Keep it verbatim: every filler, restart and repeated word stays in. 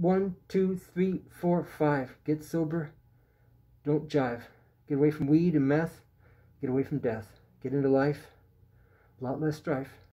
one, two, three, four, five. Get sober. Don't jive. Get away from weed and meth. Get away from death. Get into life. A lot less strife.